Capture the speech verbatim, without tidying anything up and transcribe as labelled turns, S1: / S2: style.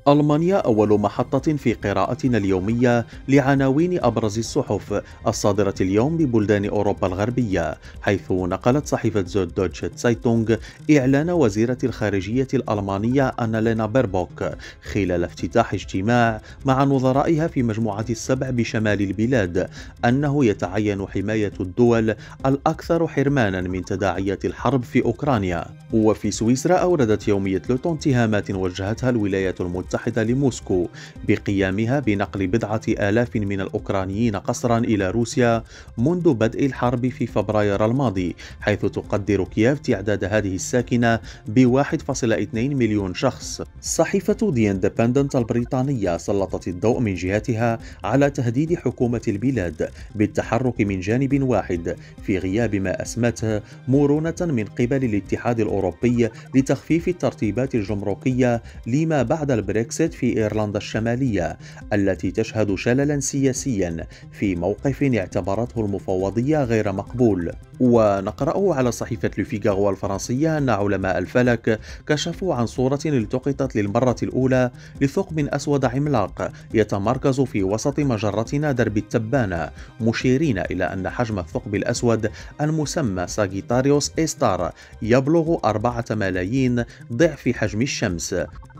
S1: ألمانيا أول محطة في قراءتنا اليومية لعناوين أبرز الصحف الصادرة اليوم ببلدان أوروبا الغربية، حيث نقلت صحيفة زود دوتشه تسايتونغ إعلان وزيرة الخارجية الألمانية أنالينا بيربوك خلال افتتاح اجتماع مع نظرائها في مجموعة السبع بشمال البلاد أنه يتعين حماية الدول الأكثر حرمانا من تداعيات الحرب في أوكرانيا. وفي سويسرا أوردت يومية لوتون اتهامات وجهتها الولايات المتحدة لموسكو بقيامها بنقل بضعة آلاف من الأوكرانيين قسرا إلى روسيا منذ بدء الحرب في فبراير الماضي، حيث تقدر كييف تعداد هذه الساكنة ب واحد فاصلة اثنين مليون شخص. صحيفة دي اندبندنت البريطانية سلطت الضوء من جهتها على تهديد حكومة البلاد بالتحرك من جانب واحد في غياب ما أسمته مرونة من قبل الاتحاد الأوروبي لتخفيف الترتيبات الجمركية لما بعد البريكسيت في إيرلندا الشمالية، التي تشهد شللا سياسيا في موقف اعتبرته المفوضية غير مقبول. ونقرأ على صحيفة لوفيغارو الفرنسية أن علماء الفلك كشفوا عن صورة التقطت للمرة الأولى لثقب أسود عملاق يتمركز في وسط مجرتنا درب التبانة، مشيرين إلى أن حجم الثقب الأسود المسمى ساجيتاريوس إي ستار يبلغ أربعة ملايين ضعف حجم الشمس.